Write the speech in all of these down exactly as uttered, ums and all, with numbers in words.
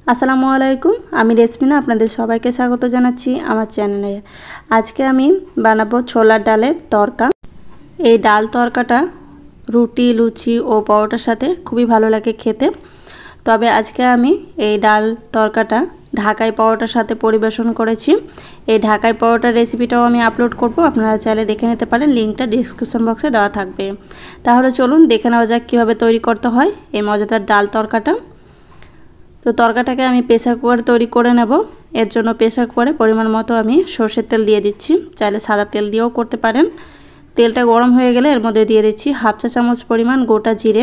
আসসালামু আলাইকুম। আমি রেসমিনা আপনাদের সবাইকে স্বাগত জানাচ্ছি আমার চ্যানেলে। আজকে আমি বানাবো ছোলার ডালের তরকা। এই ডাল তরকাটা রুটি, লুচি ও পরোটার সাথে খুবই ভালো লাগে খেতে। তবে আজকে আমি এই ডাল তরকাটা ঢাকাই পরোটার সাথে পরিবেশন করেছি। এই ঢাকাই পরোটার রেসিপিটাও আমি আপলোড করব, আপনারা চাইলে দেখে নিতে পারেন, লিঙ্কটা ডিসক্রিপশন বক্সে দেওয়া থাকবে। তাহলে চলুন দেখে নেওয়া যাক কীভাবে তৈরি করতে হয় এই মজাদার ডাল তরকাটা। তো তরকাটাকে আমি প্রেসার কুকারে তৈরি করে নেব। এর জন্য প্রেসার কুকারে পরিমাণ মতো আমি সরষের তেল দিয়ে দিচ্ছি, চাইলে সাদা তেল দিয়েও করতে পারেন। তেলটা গরম হয়ে গেলে এর মধ্যে দিয়ে দিচ্ছি হাফ চা চামচ পরিমাণ গোটা জিরে।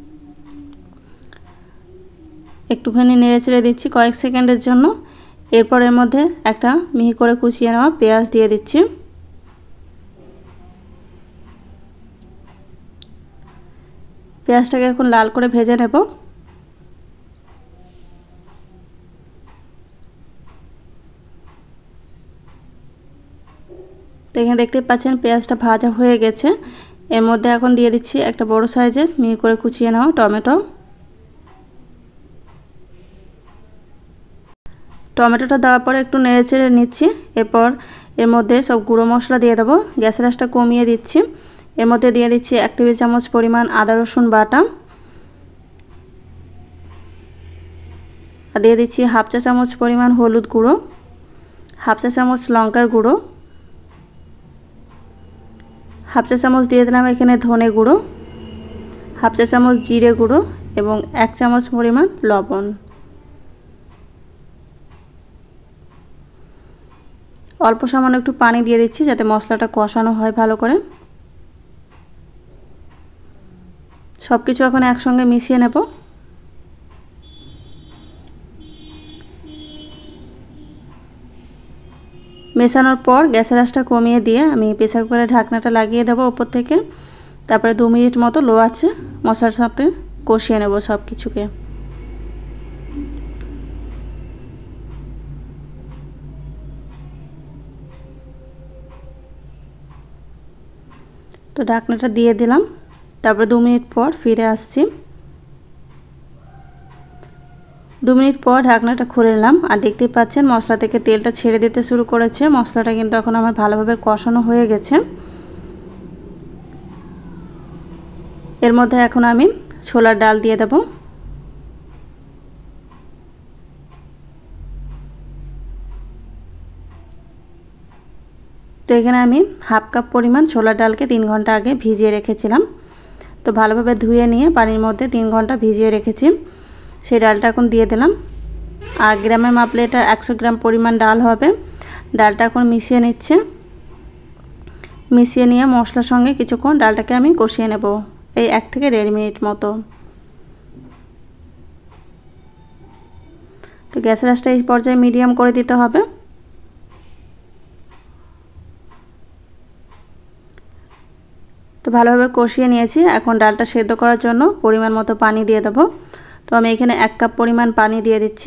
একটুখানি নেড়ে চেড়ে দিচ্ছি কয়েক সেকেন্ডের জন্য। এরপর এর মধ্যে একটা মিহি করে কুচিয়ে নেওয়া পেঁয়াজ দিয়ে দিচ্ছি। পেঁয়াজটাকে এখন লাল করে ভেজে নেব। তো এখানে দেখতে পাচ্ছেন পেঁয়াজটা ভাজা হয়ে গেছে। এর মধ্যে এখন দিয়ে দিচ্ছি একটা বড় সাইজের মিহি করে কুচিয়ে নেওয়া টমেটো। টমেটোটা দেওয়ার পরে একটু নেড়ে চেড়ে নিচ্ছি। এরপর এর মধ্যে সব গুঁড়ো মশলা দিয়ে দেবো। গ্যাসের আঁচটা কমিয়ে দিচ্ছি। এর মধ্যে দিয়ে দিচ্ছি এক টেবিল চামচ পরিমাণ আদা রসুন বাটা, আর দিয়ে দিচ্ছি হাফ চা চামচ পরিমাণ হলুদ গুঁড়ো, হাফ চা চামচ লঙ্কার গুঁড়ো, হাফ চা চামচ দিয়ে দিলাম এখানে ধনে গুঁড়ো, হাফ চা চামচ জিরে গুঁড়ো এবং এক চামচ পরিমাণ লবণ। অল্প সামান্য একটু পানি দিয়ে দিচ্ছি যাতে মশলাটা কষানো হয় ভালো করে। সব কিছু এখন একসঙ্গে মিশিয়ে নেব। মেশানোর পর গ্যাসের আঁচটা কমিয়ে দিয়ে আমি প্রেসার কুকারে ঢাকনাটা লাগিয়ে দেবো ওপর থেকে। তারপরে দু মিনিট মতো লো আছে মশলার সাথে কষিয়ে নেব সব কিছুকে। তো ঢাকনাটা দিয়ে দিলাম। তারপরে দু মিনিট পর ফিরে আসছি। দু মিনিট পর ঢাকনাটা খুলে নিলাম, আর দেখতেই পাচ্ছেন মশলা থেকে তেলটা ছেড়ে দিতে শুরু করেছে। মশলাটা কিন্তু এখন আমার ভালোভাবে কষানো হয়ে গেছে। এর মধ্যে এখন আমি ছোলার ডাল দিয়ে দেব। তো এখানে আমি হাফ কাপ পরিমাণ ছোলার ডালকে তিন ঘন্টা আগে ভিজিয়ে রেখেছিলাম। তো ভালোভাবে ধুয়ে নিয়ে পানির মধ্যে তিন ঘন্টা ভিজিয়ে রেখেছি। সেই ডালটা এখন দিয়ে দিলাম। আর গ্রামে মাপলে এটা একশো গ্রাম পরিমাণ ডাল হবে। ডালটা এখন মিশিয়ে নিচ্ছে। মিশিয়ে নিয়ে মশলার সঙ্গে কিছুক্ষণ ডালটাকে আমি কষিয়ে নেব, এই এক থেকে দেড় মিনিট মতো। তো গ্যাসের আঁচটা এই পর্যায়ে মিডিয়াম করে দিতে হবে। তো ভালোভাবে কষিয়ে নিয়েছি। এখন ডালটা সেদ্ধ করার জন্য পরিমাণ মতো পানি দিয়ে দেব। তো আমি এখানে এক কাপ পরিমাণ পানি দিয়ে দিচ্ছি।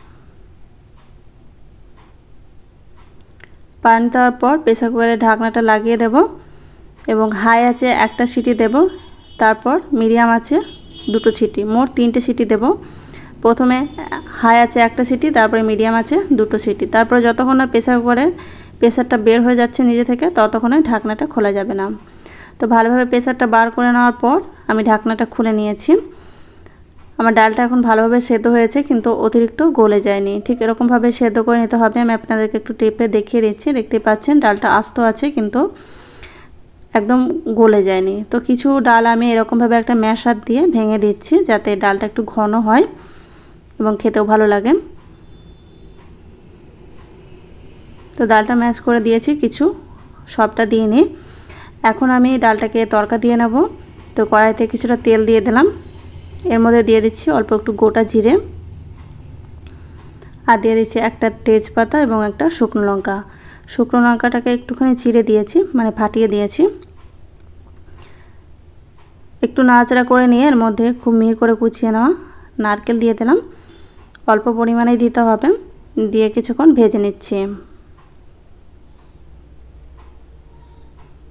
পানি দেওয়ার পর প্রেসার কুকারে ঢাকনাটা লাগিয়ে দেব এবং হাই আঁচে একটা সিটি দেব, তারপর মিডিয়াম আঁচে দুটো সিটি, মোট তিনটে সিটি দেব। প্রথমে হাই আঁচে একটা সিটি, তারপরে মিডিয়াম আঁচে দুটো সিটি। তারপরে যতক্ষণ না প্রেসার কুকারে প্রেসারটা বের হয়ে যাচ্ছে নিজে থেকে, ততক্ষণে ঢাকনাটা খোলা যাবে না। তো ভালোভাবে প্রেসারটা বার করে নেওয়ার পর আমি ঢাকনাটা খুলে নিয়েছি। আমার ডালটা এখন ভালোভাবে সেদ্ধ হয়েছে, কিন্তু অতিরিক্ত গলে যায়নি। ঠিক এরকমভাবে সেদ্ধ করে নিতে হবে। আমি আপনাদেরকে একটু টেপে দেখিয়ে দিচ্ছি। দেখতে পাচ্ছেন ডালটা আস্ত আছে, কিন্তু একদম গলে যায়নি। তো কিছু ডাল আমি এরকমভাবে একটা ম্যাশার দিয়ে ভেঙে দিচ্ছি, যাতে ডালটা একটু ঘন হয় এবং খেতেও ভালো লাগে। তো ডালটা ম্যাশ করে দিয়েছি, কিছু সবটা দিয়ে নিই। এখন আমি ডালটাকে তরকা দিয়ে নেব। তো কড়াইতে কিছুটা তেল দিয়ে দিলাম। এর মধ্যে দিয়ে দিচ্ছি অল্প একটু গোটা জিরে, আর দিয়ে দিচ্ছি একটা তেজপাতা এবং একটা শুকনো লঙ্কা। শুকনো লঙ্কাটাকে একটুখানি চিড়ে দিয়েছি, মানে ফাটিয়ে দিয়েছি। একটু নাড়াচাড়া করে নিয়ে এর মধ্যে খুব মিহি করে কুচিয়ে নেওয়া নারকেল দিয়ে দিলাম। অল্প পরিমাণেই দিতে হবে। দিয়ে কিছুক্ষণ ভেজে নিচ্ছি।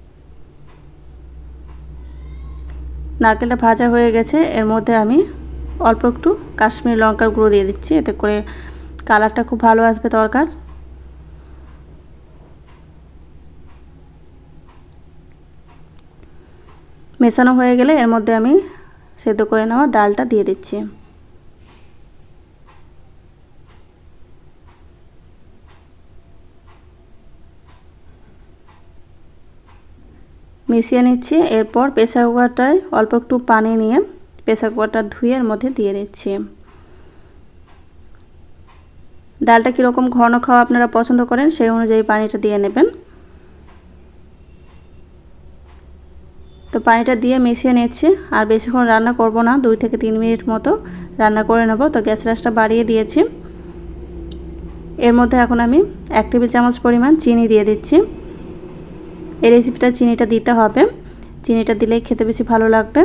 নারকেলটা ভাজা হয়ে গেছে। এর মধ্যে আমি অল্প একটু কাশ্মীরি লঙ্কার গুঁড়ো দিয়ে দিচ্ছি, এতে করে কালারটা খুব ভালো আসবে তরকার। মেশানো হয়ে গেলে এর মধ্যে আমি সেদ্ধ করে নেওয়া ডালটা দিয়ে দিচ্ছি। মিশিয়ে নিচ্ছি। এরপর প্রেসার কুকারটায় অল্প একটু পানি নিয়ে প্রেসার কুকারটা ধুয়ে এর মধ্যে দিয়ে দিচ্ছি। ডালটা কীরকম ঘন খাওয়া আপনারা পছন্দ করেন সেই অনুযায়ী পানিটা দিয়ে নেবেন। তো পানিটা দিয়ে মিশিয়ে নিচ্ছি। আর বেশিক্ষণ রান্না করব না, দুই থেকে তিন মিনিট মতো রান্না করে নেব। তো গ্যাস রাসটা বাড়িয়ে দিয়েছি। এর মধ্যে এখন আমি এক টেবিল চামচ পরিমাণ চিনি দিয়ে দিচ্ছি। এই রেসিপিটা চিনিটা দিতে হবে, চিনিটা দিলে খেতে বেশি ভালো লাগবে।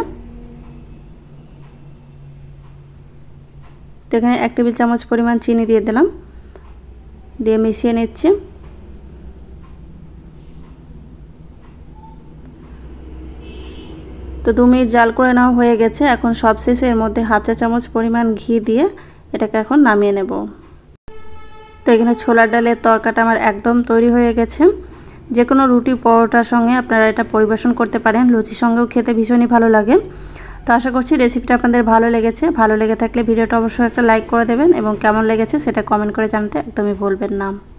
তো এখানে এক টেবিল চামচ পরিমাণ চিনি দিয়ে দিলাম, দিয়ে মিশিয়ে নিচ্ছি। তো দু মিনিট জাল করে নেওয়া হয়ে গেছে। এখন সবশেষে এর মধ্যে হাফ চা চামচ পরিমাণ ঘি দিয়ে এটাকে এখন নামিয়ে নেব। তো এখানে ছোলার ডালের তরকাটা আমার একদম তৈরি হয়ে গেছে। যে কোনো রুটি পরোটার সঙ্গে আপনারা এটা পরিবেশন করতে পারেন, লুচির সঙ্গেও খেতে ভীষণই ভালো লাগে। তো আশা করছি রেসিপিটা আপনাদের ভালো লেগেছে। ভালো লেগে থাকলে ভিডিওটা অবশ্যই একটা লাইক করে দেবেন এবং কেমন লেগেছে সেটা কমেন্ট করে জানাতে একদমই ভুলবেন না।